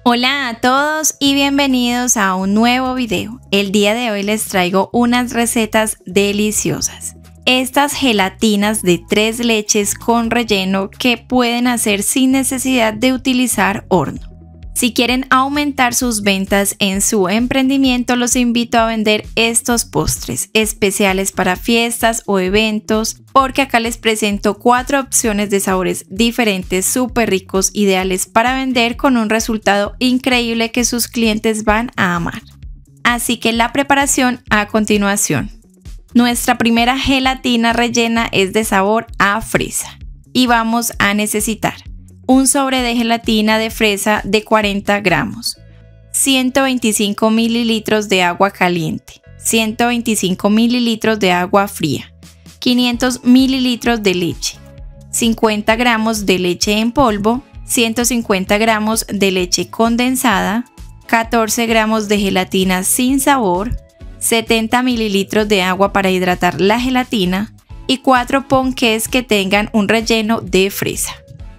Hola a todos y bienvenidos a un nuevo video. El día de hoy les traigo unas recetas deliciosas. Estas gelatinas de 3 leches con relleno que pueden hacer sin necesidad de utilizar horno. Si quieren aumentar sus ventas en su emprendimiento, los invito a vender estos postres especiales para fiestas o eventos, porque acá les presento 4 opciones de sabores diferentes, súper ricos, ideales para vender con un resultado increíble que sus clientes van a amar. Así que la preparación a continuación. Nuestra primera gelatina rellena es de sabor a fresa y vamos a necesitar un sobre de gelatina de fresa de 40 gramos, 125 mililitros de agua caliente, 125 mililitros de agua fría, 500 mililitros de leche, 50 gramos de leche en polvo, 150 gramos de leche condensada, 14 gramos de gelatina sin sabor, 70 mililitros de agua para hidratar la gelatina y 4 ponqués que tengan un relleno de fresa.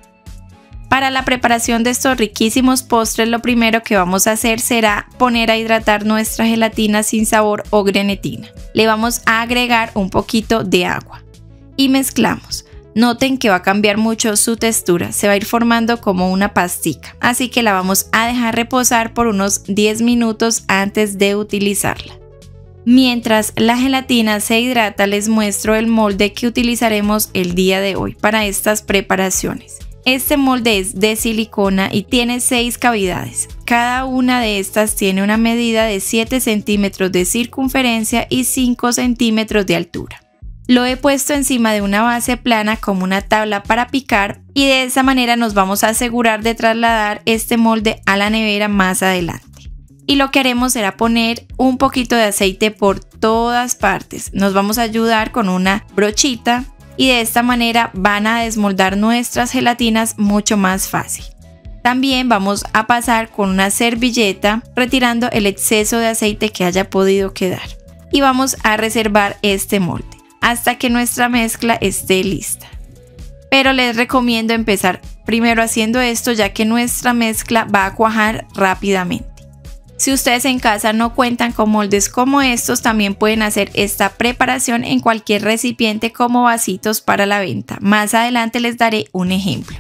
Para la preparación de estos riquísimos postres, lo primero que vamos a hacer será poner a hidratar nuestra gelatina sin sabor o grenetina. Le vamos a agregar un poquito de agua y mezclamos. Noten que va a cambiar mucho su textura, se va a ir formando como una pastica, así que la vamos a dejar reposar por unos 10 minutos antes de utilizarla. Mientras la gelatina se hidrata, les muestro el molde que utilizaremos el día de hoy para estas preparaciones. Este molde es de silicona y tiene 6 cavidades. Cada una de estas tiene una medida de 7 centímetros de circunferencia y 5 centímetros de altura. Lo he puesto encima de una base plana como una tabla para picar y de esa manera nos vamos a asegurar de trasladar este molde a la nevera más adelante. Y lo que haremos será poner un poquito de aceite por todas partes. Nos vamos a ayudar con una brochita y de esta manera van a desmoldar nuestras gelatinas mucho más fácil. También vamos a pasar con una servilleta retirando el exceso de aceite que haya podido quedar. Y vamos a reservar este molde hasta que nuestra mezcla esté lista. Pero les recomiendo empezar primero haciendo esto, ya que nuestra mezcla va a cuajar rápidamente. Si ustedes en casa no cuentan con moldes como estos, también pueden hacer esta preparación en cualquier recipiente como vasitos para la venta. Más adelante les daré un ejemplo.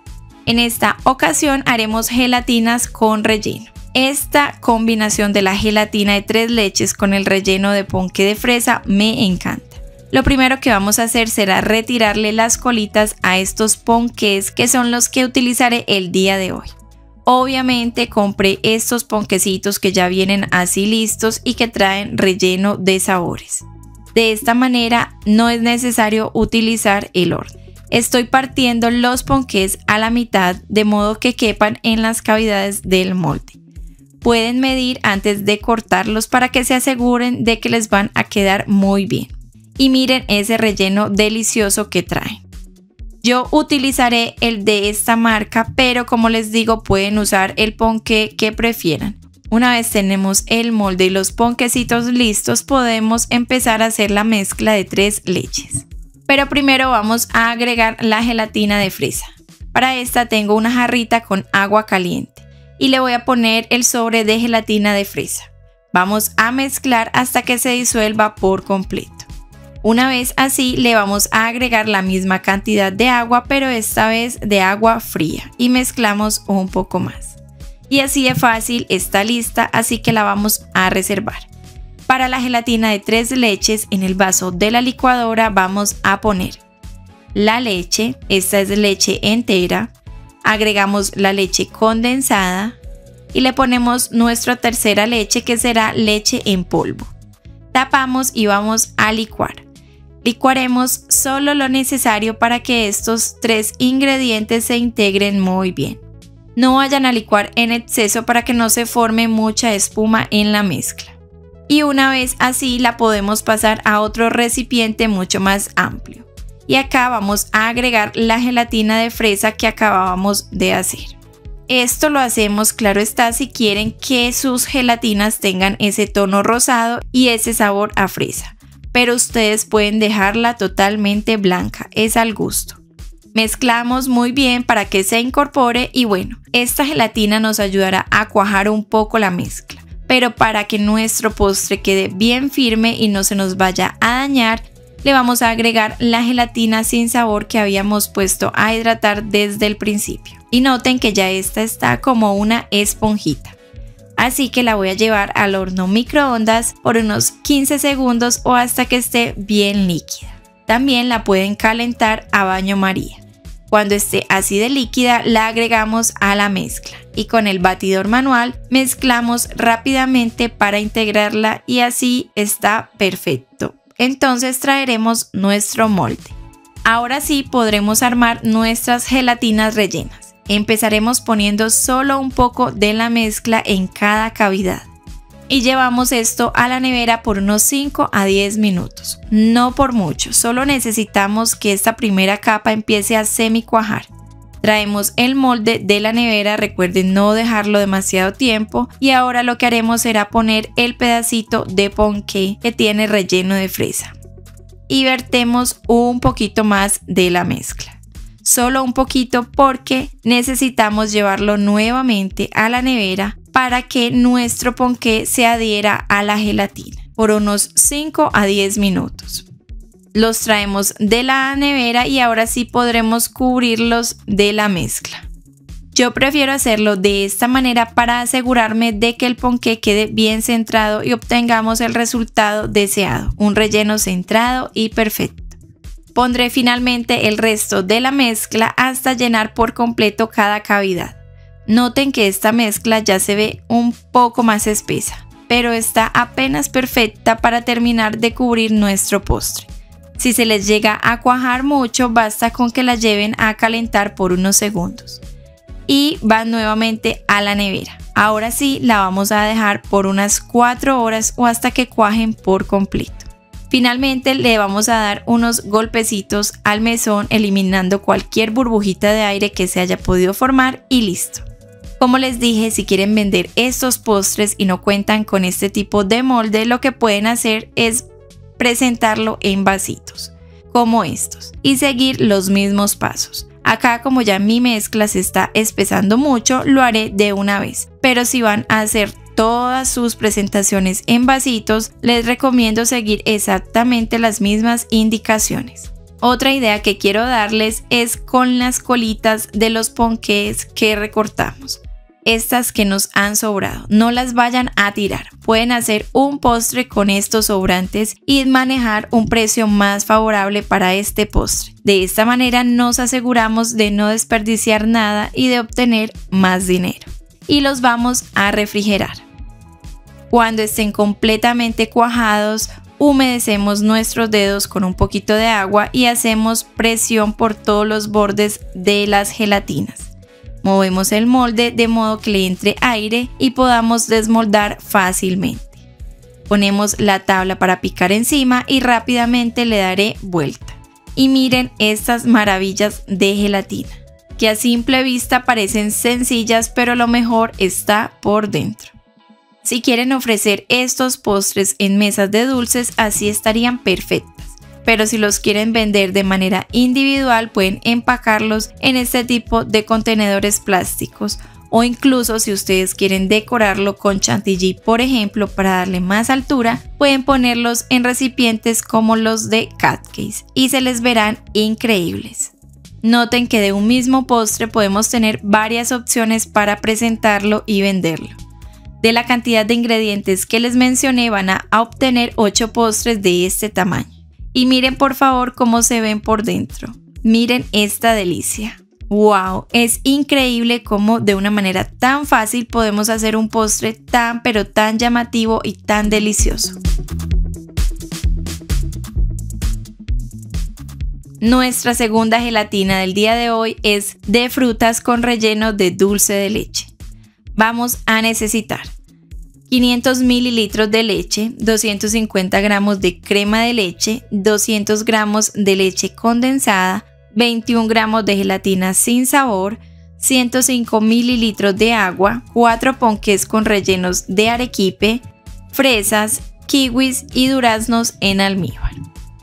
En esta ocasión haremos gelatinas con relleno. Esta combinación de la gelatina de 3 leches con el relleno de ponqué de fresa me encanta. Lo primero que vamos a hacer será retirarle las colitas a estos ponqués, que son los que utilizaré el día de hoy. Obviamente compré estos ponquecitos que ya vienen así listos y que traen relleno de sabores. De esta manera no es necesario utilizar el horno. Estoy partiendo los ponqués a la mitad de modo que quepan en las cavidades del molde. Pueden medir antes de cortarlos para que se aseguren de que les van a quedar muy bien. Y miren ese relleno delicioso que traen. Yo utilizaré el de esta marca, pero como les digo, pueden usar el ponqué que prefieran. Una vez tenemos el molde y los ponquecitos listos, podemos empezar a hacer la mezcla de 3 leches. Pero primero vamos a agregar la gelatina de fresa. Para esta tengo una jarrita con agua caliente y le voy a poner el sobre de gelatina de fresa. Vamos a mezclar hasta que se disuelva por completo. Una vez así, le vamos a agregar la misma cantidad de agua, pero esta vez de agua fría, y mezclamos un poco más. Y así de fácil está lista, así que la vamos a reservar. Para la gelatina de 3 leches, en el vaso de la licuadora vamos a poner la leche, esta es leche entera, agregamos la leche condensada y le ponemos nuestra tercera leche, que será leche en polvo. Tapamos y vamos a licuar. Licuaremos solo lo necesario para que estos 3 ingredientes se integren muy bien. No vayan a licuar en exceso para que no se forme mucha espuma en la mezcla. Y una vez así la podemos pasar a otro recipiente mucho más amplio. Y acá vamos a agregar la gelatina de fresa que acabábamos de hacer. Esto lo hacemos, claro está, si quieren que sus gelatinas tengan ese tono rosado y ese sabor a fresa. Pero ustedes pueden dejarla totalmente blanca, es al gusto. Mezclamos muy bien para que se incorpore y bueno, esta gelatina nos ayudará a cuajar un poco la mezcla. Pero para que nuestro postre quede bien firme y no se nos vaya a dañar, le vamos a agregar la gelatina sin sabor que habíamos puesto a hidratar desde el principio. Y noten que ya esta está como una esponjita. Así que la voy a llevar al horno microondas por unos 15 segundos o hasta que esté bien líquida. También la pueden calentar a baño María. Cuando esté así de líquida, la agregamos a la mezcla y con el batidor manual mezclamos rápidamente para integrarla y así está perfecto. Entonces traeremos nuestro molde. Ahora sí podremos armar nuestras gelatinas rellenas. Empezaremos poniendo solo un poco de la mezcla en cada cavidad. Y llevamos esto a la nevera por unos 5 a 10 minutos. No por mucho, solo necesitamos que esta primera capa empiece a semi-cuajar. Traemos el molde de la nevera, recuerden no dejarlo demasiado tiempo. Y ahora lo que haremos será poner el pedacito de ponqué que tiene relleno de fresa. Y vertemos un poquito más de la mezcla. Solo un poquito porque necesitamos llevarlo nuevamente a la nevera para que nuestro ponqué se adhiera a la gelatina por unos 5 a 10 minutos. Los traemos de la nevera y ahora sí podremos cubrirlos de la mezcla. Yo prefiero hacerlo de esta manera para asegurarme de que el ponqué quede bien centrado y obtengamos el resultado deseado, un relleno centrado y perfecto. Pondré finalmente el resto de la mezcla hasta llenar por completo cada cavidad. Noten que esta mezcla ya se ve un poco más espesa, pero está apenas perfecta para terminar de cubrir nuestro postre. Si se les llega a cuajar mucho, basta con que la lleven a calentar por unos segundos. Y van nuevamente a la nevera. Ahora sí la vamos a dejar por unas 4 horas o hasta que cuajen por completo. Finalmente le vamos a dar unos golpecitos al mesón eliminando cualquier burbujita de aire que se haya podido formar y listo. Como les dije, si quieren vender estos postres y no cuentan con este tipo de molde, lo que pueden hacer es presentarlo en vasitos, como estos, y seguir los mismos pasos. Acá, como ya mi mezcla se está espesando mucho, lo haré de una vez, pero si van a hacer todas sus presentaciones en vasitos, les recomiendo seguir exactamente las mismas indicaciones. Otra idea que quiero darles es con las colitas de los ponqués que recortamos. Estas que nos han sobrado, no las vayan a tirar. Pueden hacer un postre con estos sobrantes y manejar un precio más favorable para este postre. De esta manera nos aseguramos de no desperdiciar nada y de obtener más dinero. Y los vamos a refrigerar. Cuando estén completamente cuajados, humedecemos nuestros dedos con un poquito de agua y hacemos presión por todos los bordes de las gelatinas. Movemos el molde de modo que le entre aire y podamos desmoldar fácilmente. Ponemos la tabla para picar encima y rápidamente le daré vuelta. Y miren estas maravillas de gelatina, que a simple vista parecen sencillas, pero lo mejor está por dentro. Si quieren ofrecer estos postres en mesas de dulces, así estarían perfectas. Pero si los quieren vender de manera individual, pueden empacarlos en este tipo de contenedores plásticos o incluso si ustedes quieren decorarlo con chantilly, por ejemplo, para darle más altura, pueden ponerlos en recipientes como los de Cupcakes y se les verán increíbles. Noten que de un mismo postre podemos tener varias opciones para presentarlo y venderlo. De la cantidad de ingredientes que les mencioné van a obtener 8 postres de este tamaño. Y miren por favor cómo se ven por dentro. Miren esta delicia. ¡Wow! Es increíble cómo de una manera tan fácil podemos hacer un postre tan pero tan llamativo y tan delicioso. Nuestra segunda gelatina del día de hoy es de frutas con relleno de dulce de leche. Vamos a necesitar 500 mililitros de leche, 250 gramos de crema de leche, 200 gramos de leche condensada, 21 gramos de gelatina sin sabor, 105 mililitros de agua, 4 ponqués con rellenos de arequipe, fresas, kiwis y duraznos en almíbar.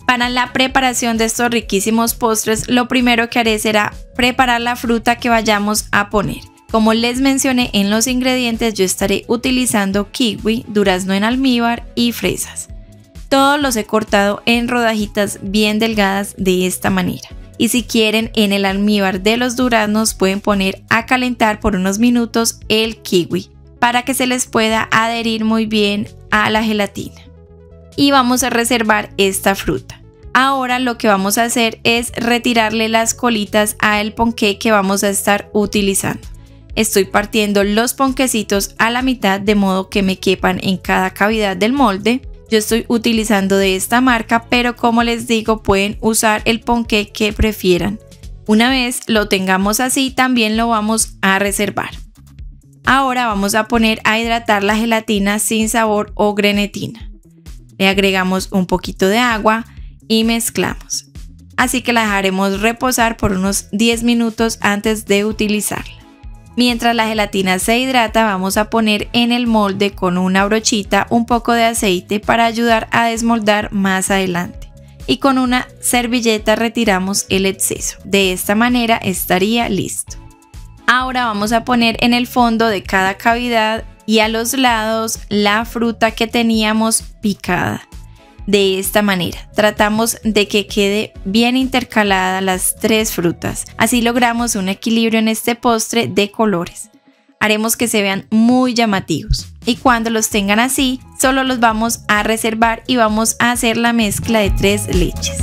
Para la preparación de estos riquísimos postres, lo primero que haré será preparar la fruta que vayamos a poner. Como les mencioné en los ingredientes, yo estaré utilizando kiwi, durazno en almíbar y fresas. Todos los he cortado en rodajitas bien delgadas de esta manera. Y si quieren, en el almíbar de los duraznos pueden poner a calentar por unos minutos el kiwi para que se les pueda adherir muy bien a la gelatina. Y vamos a reservar esta fruta. Ahora lo que vamos a hacer es retirarle las colitas al ponqué que vamos a estar utilizando. Estoy partiendo los ponquecitos a la mitad de modo que me quepan en cada cavidad del molde. Yo estoy utilizando de esta marca, pero como les digo, pueden usar el ponqué que prefieran. Una vez lo tengamos así, también lo vamos a reservar. Ahora vamos a poner a hidratar la gelatina sin sabor o grenetina. Le agregamos un poquito de agua y mezclamos. Así que la dejaremos reposar por unos 10 minutos antes de utilizarla. Mientras la gelatina se hidrata, vamos a poner en el molde con una brochita un poco de aceite para ayudar a desmoldar más adelante. Y con una servilleta retiramos el exceso. De esta manera estaría listo. Ahora vamos a poner en el fondo de cada cavidad y a los lados la fruta que teníamos picada. De esta manera, tratamos de que quede bien intercalada las tres frutas. Así logramos un equilibrio en este postre de colores. Haremos que se vean muy llamativos. Y cuando los tengan así, solo los vamos a reservar y vamos a hacer la mezcla de 3 leches.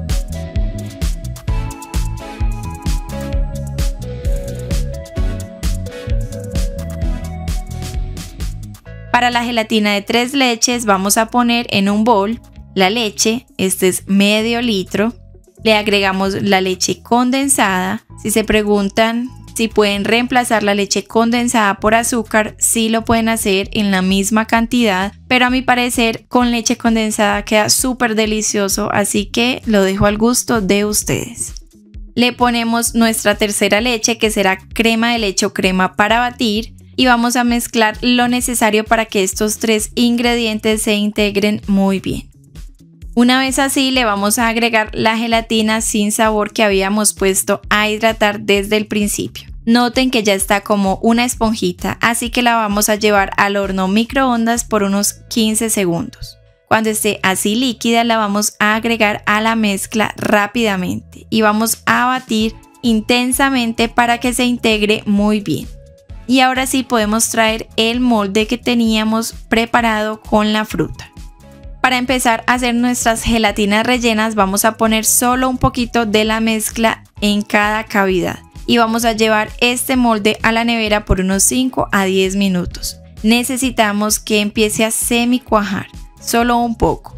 Para la gelatina de 3 leches vamos a poner en un bol la leche, este es medio litro, le agregamos la leche condensada. Si se preguntan si pueden reemplazar la leche condensada por azúcar, sí lo pueden hacer en la misma cantidad, pero a mi parecer con leche condensada queda súper delicioso, así que lo dejo al gusto de ustedes. Le ponemos nuestra tercera leche, que será crema de leche o crema para batir, y vamos a mezclar lo necesario para que estos 3 ingredientes se integren muy bien. Una vez así, le vamos a agregar la gelatina sin sabor que habíamos puesto a hidratar desde el principio. Noten que ya está como una esponjita, así que la vamos a llevar al horno microondas por unos 15 segundos. Cuando esté así líquida, la vamos a agregar a la mezcla rápidamente y vamos a batir intensamente para que se integre muy bien. Y ahora sí podemos traer el molde que teníamos preparado con la fruta. Para empezar a hacer nuestras gelatinas rellenas, vamos a poner solo un poquito de la mezcla en cada cavidad y vamos a llevar este molde a la nevera por unos 5 a 10 minutos. Necesitamos que empiece a semi cuajar, solo un poco.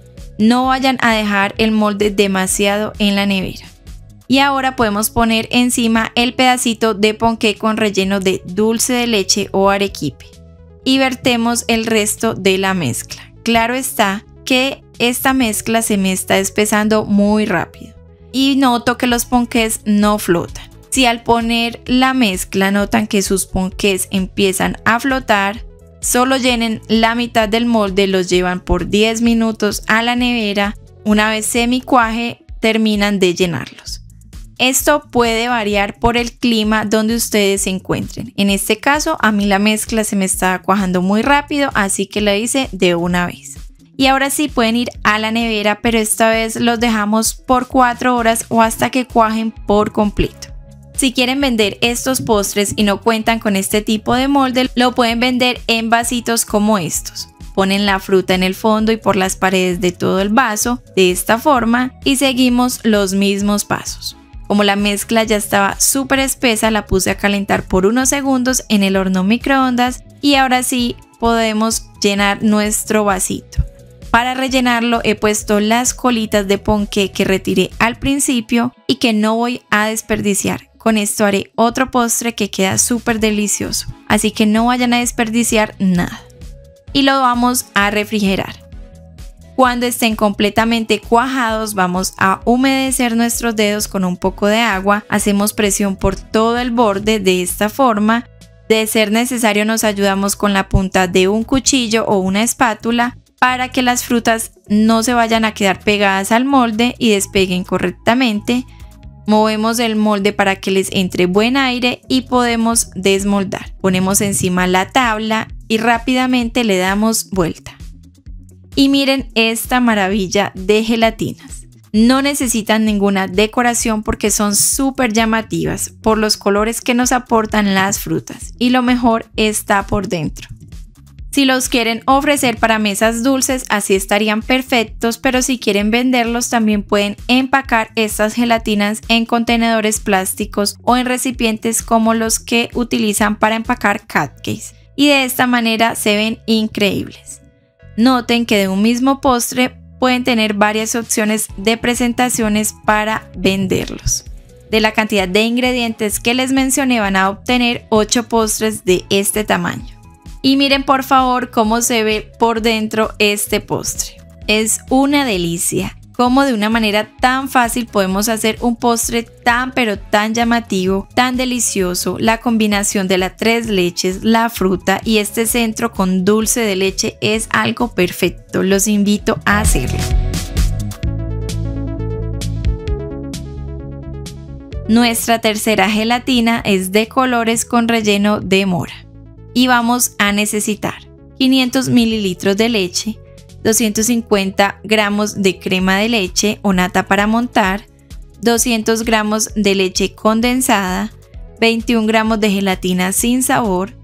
No vayan a dejar el molde demasiado en la nevera. Y ahora podemos poner encima el pedacito de ponqué con relleno de dulce de leche o arequipe y vertemos el resto de la mezcla. Claro está que esta mezcla se me está espesando muy rápido y noto que los ponqués no flotan. Si al poner la mezcla notan que sus ponqués empiezan a flotar, solo llenen la mitad del molde, los llevan por 10 minutos a la nevera. Una vez semicuaje, terminan de llenarlos. Esto puede variar por el clima donde ustedes se encuentren. En este caso, a mí la mezcla se me está cuajando muy rápido, así que la hice de una vez. Y ahora sí pueden ir a la nevera, pero esta vez los dejamos por 4 horas o hasta que cuajen por completo. Si quieren vender estos postres y no cuentan con este tipo de molde, lo pueden vender en vasitos como estos. Ponen la fruta en el fondo y por las paredes de todo el vaso, de esta forma, y seguimos los mismos pasos. Como la mezcla ya estaba súper espesa, la puse a calentar por unos segundos en el horno microondas y ahora sí podemos llenar nuestro vasito. Para rellenarlo he puesto las colitas de ponqué que retiré al principio y que no voy a desperdiciar. Con esto haré otro postre que queda súper delicioso, así que no vayan a desperdiciar nada. Y lo vamos a refrigerar. Cuando estén completamente cuajados, vamos a humedecer nuestros dedos con un poco de agua. Hacemos presión por todo el borde de esta forma. De ser necesario, nos ayudamos con la punta de un cuchillo o una espátula para que las frutas no se vayan a quedar pegadas al molde y despeguen correctamente. Movemos el molde para que les entre buen aire y podemos desmoldar. Ponemos encima la tabla y rápidamente le damos vuelta. Y miren esta maravilla de gelatinas. No necesitan ninguna decoración porque son súper llamativas por los colores que nos aportan las frutas y lo mejor está por dentro. Si los quieren ofrecer para mesas dulces, así estarían perfectos, pero si quieren venderlos también pueden empacar estas gelatinas en contenedores plásticos o en recipientes como los que utilizan para empacar cupcakes y de esta manera se ven increíbles. Noten que de un mismo postre pueden tener varias opciones de presentaciones para venderlos. De la cantidad de ingredientes que les mencioné van a obtener 8 postres de este tamaño. Y miren por favor cómo se ve por dentro este postre. Es una delicia. Cómo de una manera tan fácil podemos hacer un postre tan pero tan llamativo, tan delicioso. La combinación de las 3 leches, la fruta y este centro con dulce de leche es algo perfecto. Los invito a hacerlo. Nuestra tercera gelatina es de colores con relleno de mora. Y vamos a necesitar 500 mililitros de leche, 250 gramos de crema de leche o nata para montar, 200 gramos de leche condensada, 21 gramos de gelatina sin sabor,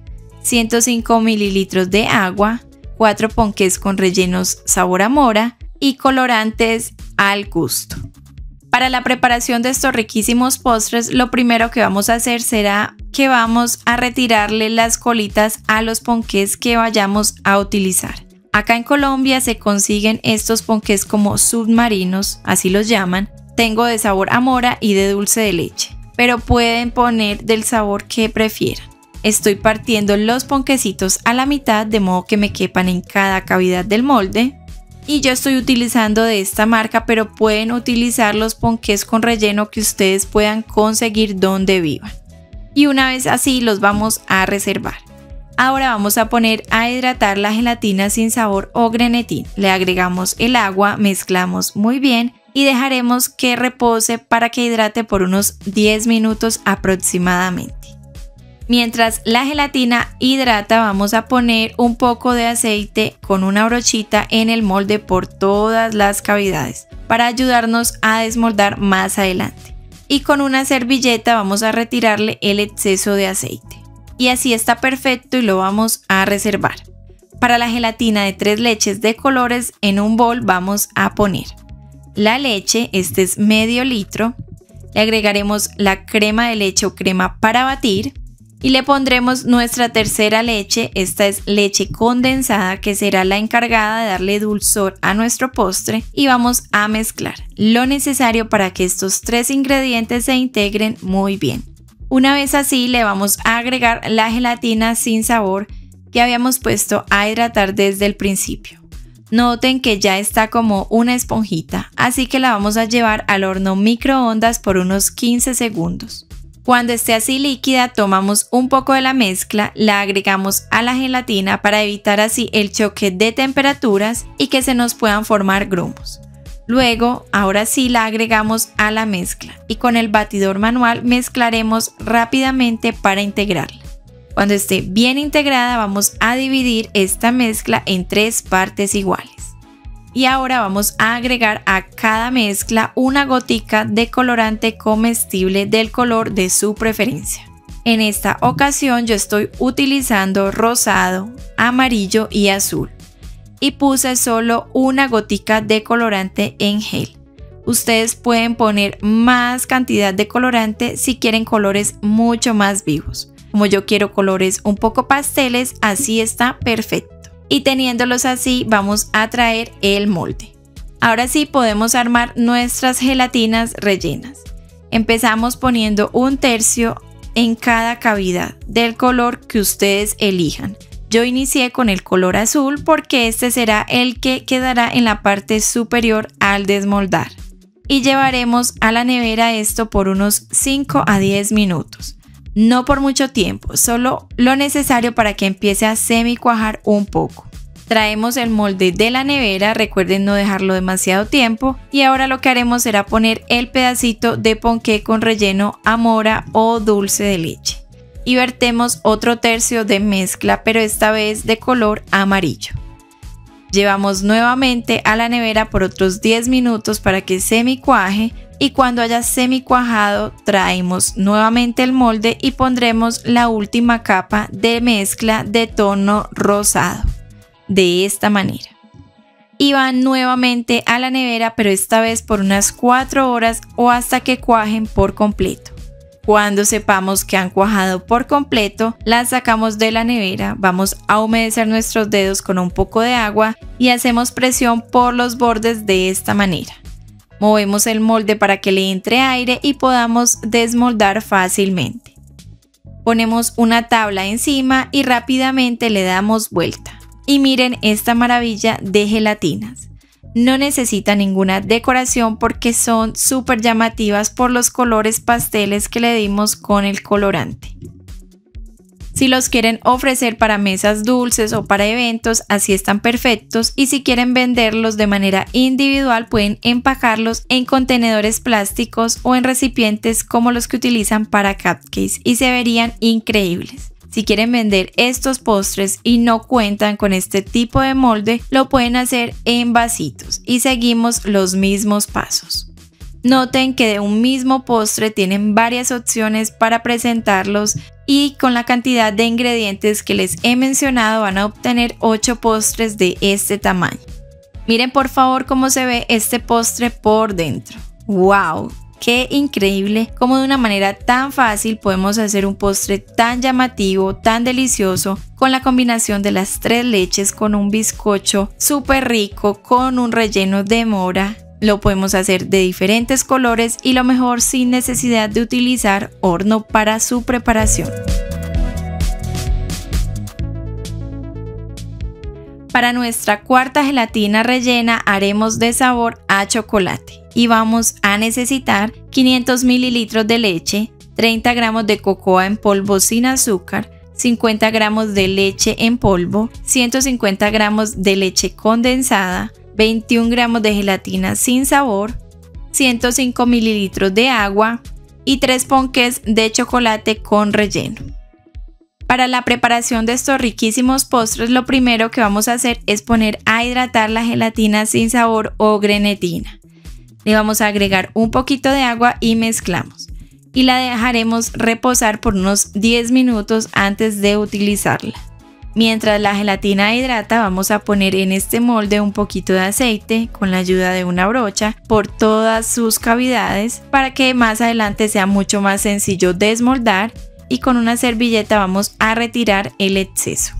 105 mililitros de agua, 4 ponqués con rellenos sabor a mora y colorantes al gusto. Para la preparación de estos riquísimos postres, lo primero que vamos a hacer será que vamos a retirarle las colitas a los ponqués que vayamos a utilizar. Acá en Colombia se consiguen estos ponqués como submarinos, así los llaman. Tengo de sabor a mora y de dulce de leche, pero pueden poner del sabor que prefieran. Estoy partiendo los ponquecitos a la mitad de modo que me quepan en cada cavidad del molde. Y yo estoy utilizando de esta marca, pero pueden utilizar los ponqués con relleno que ustedes puedan conseguir donde vivan. Y una vez así los vamos a reservar. Ahora vamos a poner a hidratar la gelatina sin sabor o grenetín. Le agregamos el agua, mezclamos muy bien y dejaremos que repose para que hidrate por unos 10 minutos aproximadamente. Mientras la gelatina hidrata, vamos a poner un poco de aceite con una brochita en el molde por todas las cavidades para ayudarnos a desmoldar más adelante. Y con una servilleta vamos a retirarle el exceso de aceite. Y así está perfecto y lo vamos a reservar. Para la gelatina de 3 leches de colores, en un bol vamos a poner la leche, este es medio litro, le agregaremos la crema de leche o crema para batir y le pondremos nuestra tercera leche, esta es leche condensada que será la encargada de darle dulzor a nuestro postre y vamos a mezclar lo necesario para que estos 3 ingredientes se integren muy bien. Una vez así le vamos a agregar la gelatina sin sabor que habíamos puesto a hidratar desde el principio. Noten que ya está como una esponjita, así que la vamos a llevar al horno microondas por unos 15 segundos. Cuando esté así líquida, tomamos un poco de la mezcla, la agregamos a la gelatina para evitar así el choque de temperaturas y que se nos puedan formar grumos. Luego, ahora sí la agregamos a la mezcla y con el batidor manual mezclaremos rápidamente para integrarla. Cuando esté bien integrada vamos a dividir esta mezcla en 3 partes iguales. Y ahora vamos a agregar a cada mezcla una gotica de colorante comestible del color de su preferencia. En esta ocasión yo estoy utilizando rosado, amarillo y azul. Y puse solo una gotica de colorante en gel. Ustedes pueden poner más cantidad de colorante si quieren colores mucho más vivos. Como yo quiero colores un poco pasteles, así está perfecto. Y teniéndolos así vamos a traer el molde. Ahora sí podemos armar nuestras gelatinas rellenas. Empezamos poniendo 1/3 en cada cavidad del color que ustedes elijan. Yo inicié con el color azul porque este será el que quedará en la parte superior al desmoldar. Y llevaremos a la nevera esto por unos 5 a 10 minutos. No por mucho tiempo, solo lo necesario para que empiece a semi cuajar un poco. Traemos el molde de la nevera, recuerden no dejarlo demasiado tiempo, y ahora lo que haremos será poner el pedacito de ponqué con relleno a mora o dulce de leche. Y vertemos otro tercio de mezcla, pero esta vez de color amarillo. Llevamos nuevamente a la nevera por otros 10 minutos para que semicuaje, y cuando haya semicuajado traemos nuevamente el molde y pondremos la última capa de mezcla de tono rosado. De esta manera. Y van nuevamente a la nevera, pero esta vez por unas 4 horas o hasta que cuajen por completo. Cuando sepamos que han cuajado por completo, las sacamos de la nevera, vamos a humedecer nuestros dedos con un poco de agua y hacemos presión por los bordes de esta manera. Movemos el molde para que le entre aire y podamos desmoldar fácilmente. Ponemos una tabla encima y rápidamente le damos vuelta. Y miren esta maravilla de gelatinas. No necesita ninguna decoración porque son súper llamativas por los colores pasteles que le dimos con el colorante. Si los quieren ofrecer para mesas dulces o para eventos, así están perfectos, y si quieren venderlos de manera individual pueden empacarlos en contenedores plásticos o en recipientes como los que utilizan para cupcakes y se verían increíbles. Si quieren vender estos postres y no cuentan con este tipo de molde, lo pueden hacer en vasitos y seguimos los mismos pasos. Noten que de un mismo postre tienen varias opciones para presentarlos y con la cantidad de ingredientes que les he mencionado van a obtener 8 postres de este tamaño. Miren por favor cómo se ve este postre por dentro. ¡Wow! ¡Qué increíble! Cómo de una manera tan fácil podemos hacer un postre tan llamativo, tan delicioso, con la combinación de las 3 leches con un bizcocho súper rico, con un relleno de mora. Lo podemos hacer de diferentes colores y lo mejor sin necesidad de utilizar horno para su preparación. Para nuestra cuarta gelatina rellena haremos de sabor a chocolate y vamos a necesitar 500 ml de leche, 30 gramos de cocoa en polvo sin azúcar, 50 gramos de leche en polvo, 150 gramos de leche condensada, 21 gramos de gelatina sin sabor, 105 ml de agua y 3 ponqués de chocolate con relleno. Para la preparación de estos riquísimos postres, lo primero que vamos a hacer es poner a hidratar la gelatina sin sabor o grenetina. Le vamos a agregar un poquito de agua y mezclamos. Y la dejaremos reposar por unos 10 minutos antes de utilizarla. Mientras la gelatina hidrata, vamos a poner en este molde un poquito de aceite con la ayuda de una brocha por todas sus cavidades para que más adelante sea mucho más sencillo desmoldar. Y con una servilleta vamos a retirar el exceso.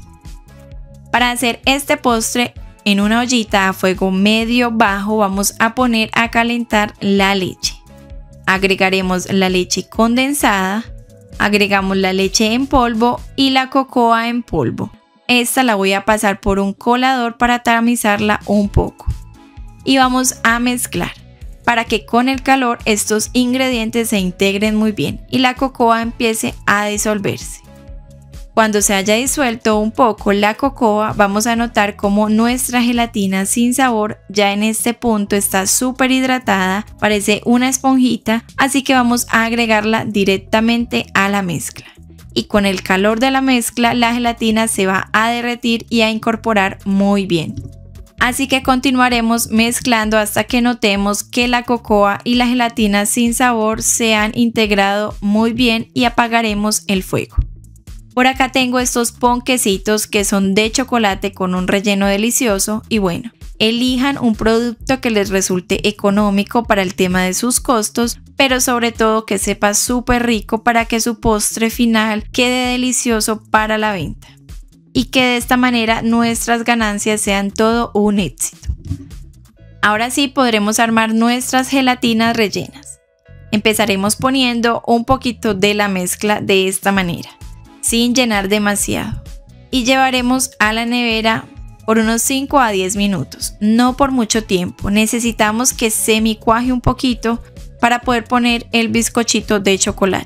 Para hacer este postre, en una ollita a fuego medio bajo vamos a poner a calentar la leche. Agregaremos la leche condensada, agregamos la leche en polvo y la cocoa en polvo. Esta la voy a pasar por un colador para tamizarla un poco. Y vamos a mezclar, para que con el calor estos ingredientes se integren muy bien y la cocoa empiece a disolverse. Cuando se haya disuelto un poco la cocoa, vamos a notar como nuestra gelatina sin sabor ya en este punto está súper hidratada, parece una esponjita, así que vamos a agregarla directamente a la mezcla. Y con el calor de la mezcla, la gelatina se va a derretir y a incorporar muy bien. Así que continuaremos mezclando hasta que notemos que la cocoa y la gelatina sin sabor se han integrado muy bien y apagaremos el fuego. Por acá tengo estos ponquecitos que son de chocolate con un relleno delicioso y bueno, elijan un producto que les resulte económico para el tema de sus costos, pero sobre todo que sepa súper rico para que su postre final quede delicioso para la venta. Y que de esta manera nuestras ganancias sean todo un éxito. Ahora sí podremos armar nuestras gelatinas rellenas. Empezaremos poniendo un poquito de la mezcla de esta manera, sin llenar demasiado. Y llevaremos a la nevera por unos 5 a 10 minutos, no por mucho tiempo. Necesitamos que semicuaje un poquito para poder poner el bizcochito de chocolate.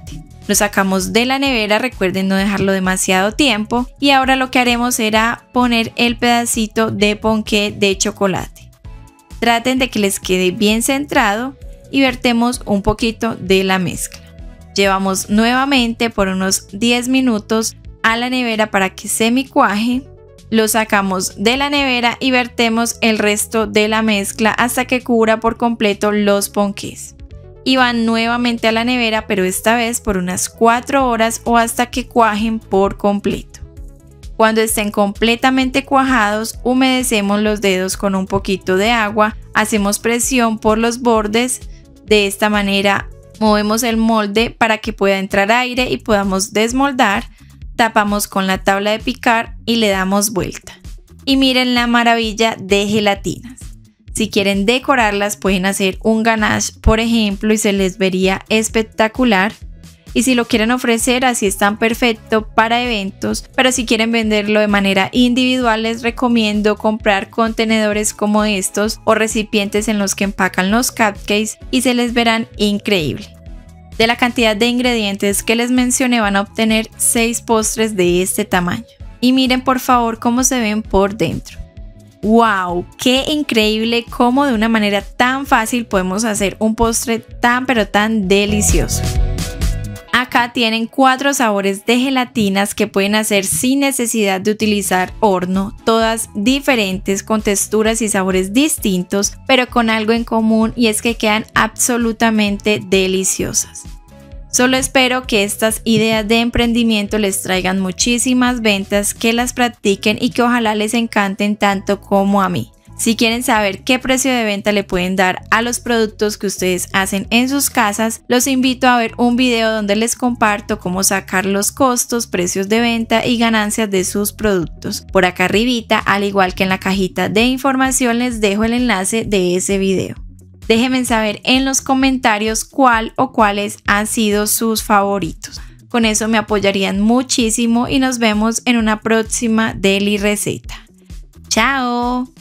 Lo sacamos de la nevera, recuerden no dejarlo demasiado tiempo. Y ahora lo que haremos será poner el pedacito de ponqué de chocolate. Traten de que les quede bien centrado y vertemos un poquito de la mezcla. Llevamos nuevamente por unos 10 minutos a la nevera para que semi-cuaje. Lo sacamos de la nevera y vertemos el resto de la mezcla hasta que cubra por completo los ponqués. Y van nuevamente a la nevera, pero esta vez por unas 4 horas o hasta que cuajen por completo. Cuando estén completamente cuajados, humedecemos los dedos con un poquito de agua, hacemos presión por los bordes. De esta manera movemos el molde para que pueda entrar aire y podamos desmoldar. Tapamos con la tabla de picar y le damos vuelta. Y miren la maravilla de gelatinas. Si quieren decorarlas pueden hacer un ganache, por ejemplo, y se les vería espectacular. Y si lo quieren ofrecer, así están perfecto para eventos, pero si quieren venderlo de manera individual les recomiendo comprar contenedores como estos o recipientes en los que empacan los cupcakes y se les verán increíble. De la cantidad de ingredientes que les mencioné van a obtener 6 postres de este tamaño. Y miren por favor cómo se ven por dentro. ¡Wow! ¡Qué increíble cómo de una manera tan fácil podemos hacer un postre tan pero tan delicioso! Acá tienen 4 sabores de gelatinas que pueden hacer sin necesidad de utilizar horno, todas diferentes con texturas y sabores distintos, pero con algo en común y es que quedan absolutamente deliciosas. Solo espero que estas ideas de emprendimiento les traigan muchísimas ventas, que las practiquen y que ojalá les encanten tanto como a mí. Si quieren saber qué precio de venta le pueden dar a los productos que ustedes hacen en sus casas, los invito a ver un video donde les comparto cómo sacar los costos, precios de venta y ganancias de sus productos. Por acá arribita, al igual que en la cajita de información, les dejo el enlace de ese video. Déjenme saber en los comentarios cuál o cuáles han sido sus favoritos. Con eso me apoyarían muchísimo y nos vemos en una próxima Deli Receta. ¡Chao!